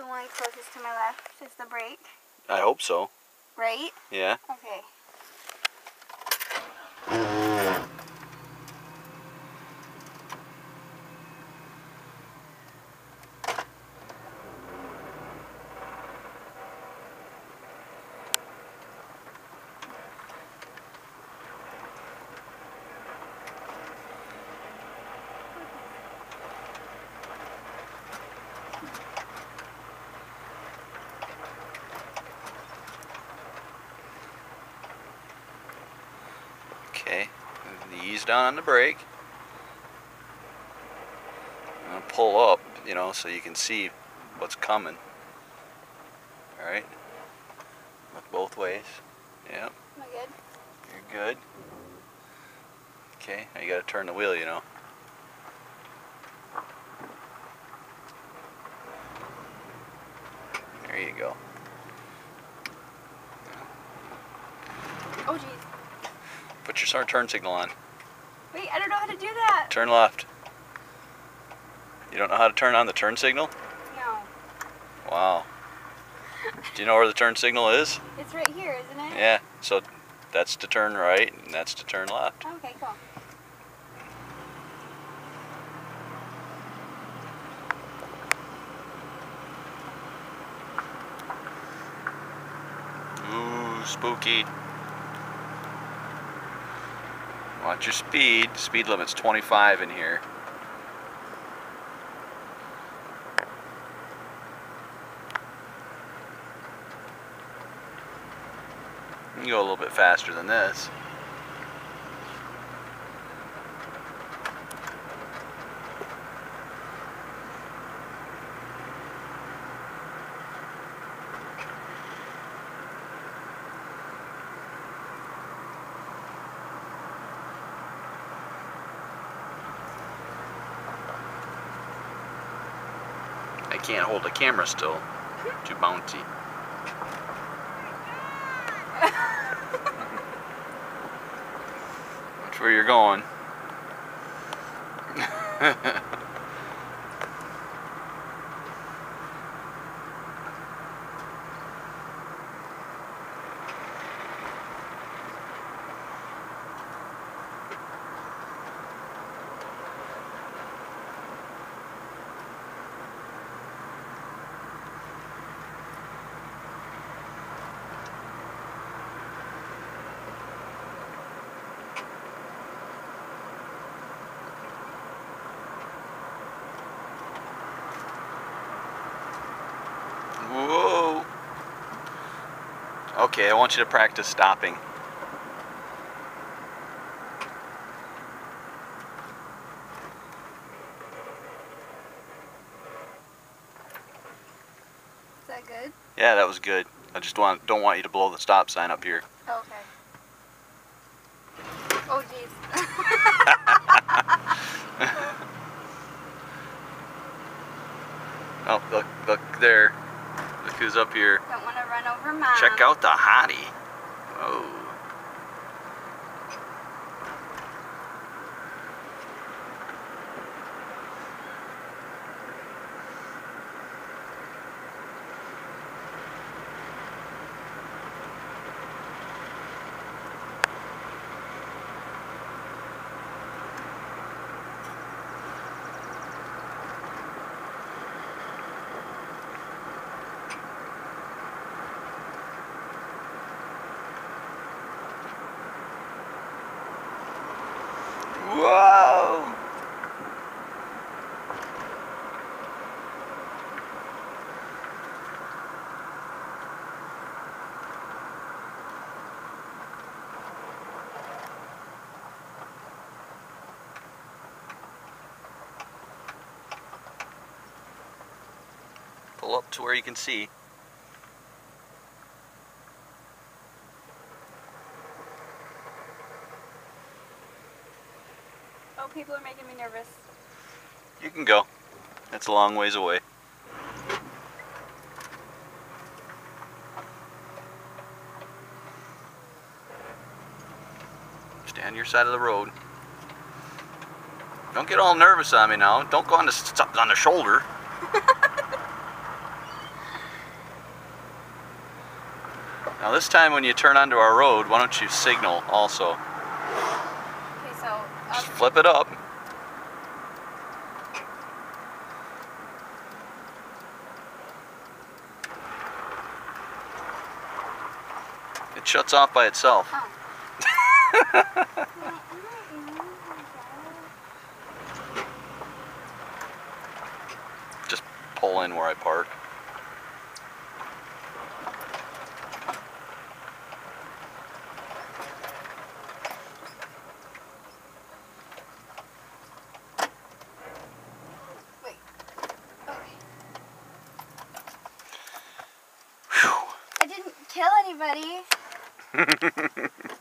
The one closest to my left is the brake. I hope so. Right? Yeah. Okay. Okay, ease down on the brake. I'm gonna pull up, you know, so you can see what's coming. Alright, look both ways. Yep. Am I good? You're good. Okay, now you gotta turn the wheel, you know. There you go. Oh, jeez. Put your turn signal on. Wait, I don't know how to do that. Turn left. You don't know how to turn on the turn signal? No. Wow. Do you know where the turn signal is? It's right here, isn't it? Yeah, so that's to turn right and that's to turn left. Okay, cool. Ooh, spooky. Watch your speed. Speed limit's 25 in here. You can go a little bit faster than this. I can't hold the camera still. Too bouncy. That's where you're going. Whoa. Okay, I want you to practice stopping. Is that good? Yeah, that was good. I just don't want you to blow the stop sign up here. Oh, okay. Oh, jeez. Oh, look there. Look who's up here. Don't want to run over Mom. Check out the hottie. Oh. Whoa! Pull up to where you can see. Oh, people are making me nervous. You can go. That's a long ways away. Stay on your side of the road. Don't get all nervous on me now. Don't go on the shoulder. Now this time when you turn onto our road, why don't you signal also? Okay, so Just flip it up. It shuts off by itself. Oh. Just pull in where I park. Wait. Okay. Whew. I didn't kill anybody.